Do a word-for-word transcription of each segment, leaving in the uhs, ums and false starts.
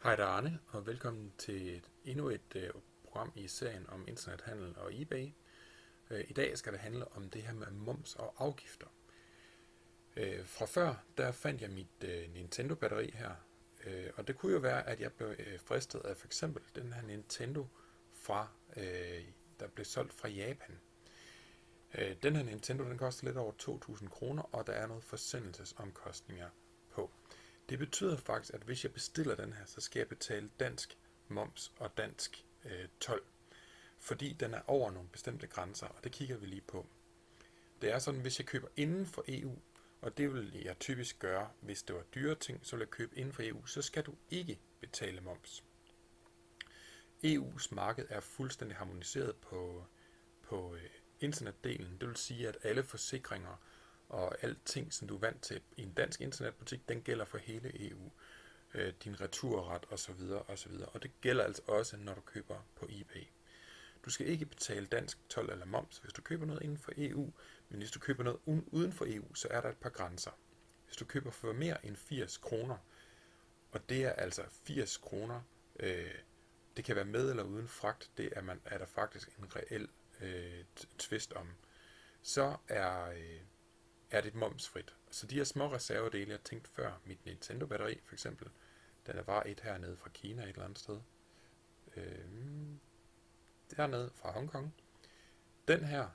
Hej, der er Arne, og velkommen til et, endnu et øh, program i serien om internethandel og eBay. Øh, I dag skal det handle om det her med moms og afgifter. Øh, fra før, der fandt jeg mit øh, Nintendo-batteri her, øh, og det kunne jo være, at jeg blev øh, fristet af for eksempel den her Nintendo, fra, øh, der blev solgt fra Japan. Øh, den her Nintendo, den koster lidt over to tusind kroner, og der er noget forsendelsesomkostninger på. Det betyder faktisk, at hvis jeg bestiller den her, så skal jeg betale dansk moms og dansk øh, told, fordi den er over nogle bestemte grænser, og det kigger vi lige på. Det er sådan, hvis jeg køber inden for E U, og det vil jeg typisk gøre, hvis det var dyre ting, så vil jeg købe inden for E U, så skal du ikke betale moms. E U's marked er fuldstændig harmoniseret på, på øh, internetdelen. Det vil sige, at alle forsikringer og alting, som du er vant til i en dansk internetbutik, den gælder for hele E U. Øh, din returret osv. osv. Og det gælder altså også, når du køber på eBay. Du skal ikke betale dansk told eller moms, hvis du køber noget inden for E U, men hvis du køber noget uden for E U, så er der et par grænser. Hvis du køber for mere end firs kroner, og det er altså firs kroner, øh, det kan være med eller uden fragt, det er, man, er der faktisk en reel øh, twist om, så er... Øh, er det momsfrit. Så de her små reservedele, jeg tænkte før, mit Nintendo-batteri for eksempel, den er bare et hernede fra Kina et eller andet sted. Øh, dernede fra Hongkong. Den her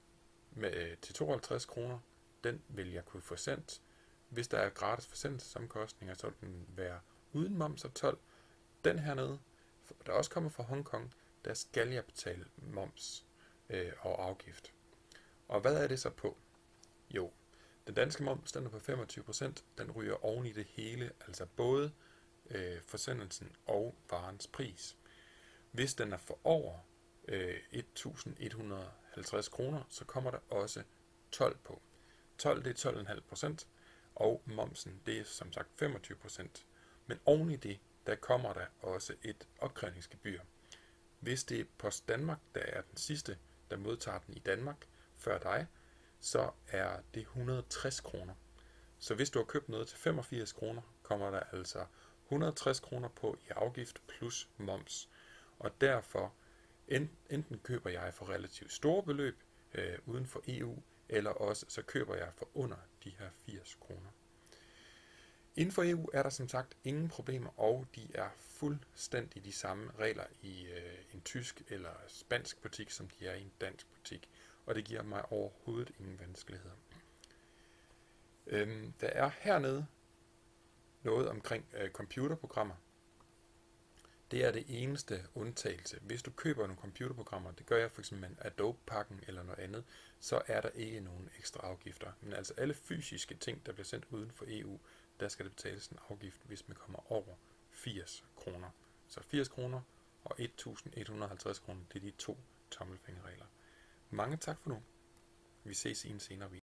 med, til tooghalvtreds kroner, den vil jeg kunne få sendt. Hvis der er gratis forsendelsesomkostninger, så vil den være uden moms og told. Den hernede, der også kommer fra Hongkong, der skal jeg betale moms øh, og afgift. Og hvad er det så på? Jo, den danske moms, den er på femogtyve procent, den ryger oven i det hele, altså både øh, forsendelsen og varens pris. Hvis den er for over øh, et tusind et hundrede og halvtreds kroner, så kommer der også told på. Told, det er tolv komma fem procent, og momsen, det er som sagt femogtyve procent. Men oven i det, der kommer der også et opkrævningsgebyr. Hvis det er Post Danmark, der er den sidste, der modtager den i Danmark før dig, så er det et hundrede og tres kroner. Så hvis du har købt noget til femogfirs kroner, kommer der altså et hundrede og tres kroner på i afgift plus moms. Og derfor enten køber jeg for relativt store beløb øh, uden for E U, eller også så køber jeg for under de her firs kroner. Inden for E U er der som sagt ingen problemer, og de er fuldstændig de samme regler i øh, en tysk eller spansk butik, som de er i en dansk butik. Og det giver mig overhovedet ingen vanskeligheder. Øhm, der er hernede noget omkring øh, computerprogrammer. Det er det eneste undtagelse. Hvis du køber nogle computerprogrammer, det gør jeg for eksempel med Adobe-pakken eller noget andet, så er der ikke nogen ekstra afgifter. Men altså alle fysiske ting, der bliver sendt uden for E U, der skal det betales en afgift, hvis man kommer over firs kroner. Så firs kroner og et tusind et hundrede og halvtreds kroner, det er de to tommelfingerregler. Mange tak for nu. Vi ses i en senere video.